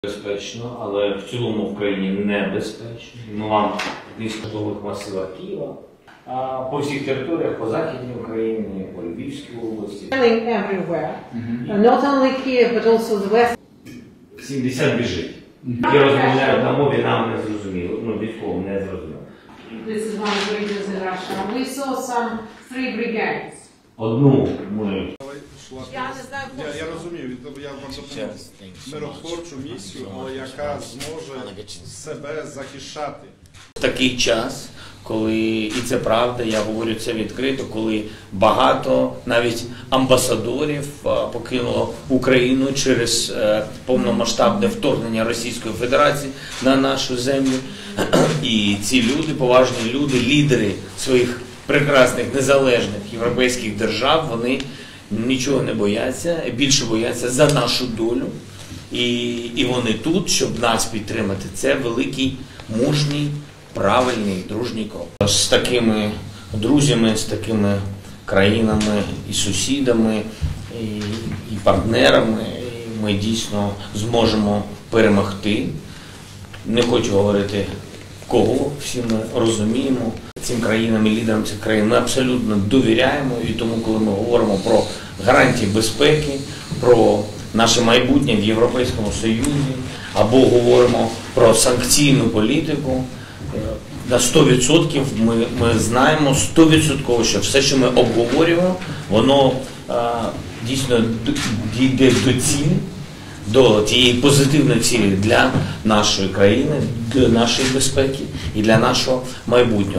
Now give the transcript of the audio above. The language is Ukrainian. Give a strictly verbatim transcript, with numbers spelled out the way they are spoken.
Безпечно, але в цілому в країні небезпечно. Ми вам в військових масивах Києва, а по всіх територіях, по Західній Україні, по Львівській області. Not only Kyiv, but also the West. сімдесят біжить. Які розмовляють на мові, нам не зрозуміло, ну військовим не зрозуміло. This is one of the regions in Russia. We saw some three brigades. Одну ми... Я не знаю, я, я розумію, я вам допомогу миротворчу місію, але яка зможе себе захищати. Такий час, коли, і це правда, я говорю це відкрито, коли багато навіть амбасадорів покинуло Україну через повномасштабне вторгнення Російської Федерації на нашу землю. І ці люди, поважні люди, лідери своїх прекрасних незалежних європейських держав, вони нічого не бояться, більше бояться за нашу долю. І, і вони тут, щоб нас підтримати. Це великий, мужній, правильний, дружній крок. З такими друзями, з такими країнами і сусідами, і, і партнерами ми дійсно зможемо перемогти. Не хочу говорити кого, всі ми розуміємо. Цим країнам і лідерам цих країн ми абсолютно довіряємо, і тому, коли ми говоримо про гарантії безпеки, про наше майбутнє в Європейському Союзі, або говоримо про санкційну політику, на сто відсотків ми, ми знаємо сто відсотків, що все, що ми обговорюємо, воно а, дійсно дійде до цілі, до тієї позитивної цілі для нашої країни, для нашої безпеки і для нашого майбутнього.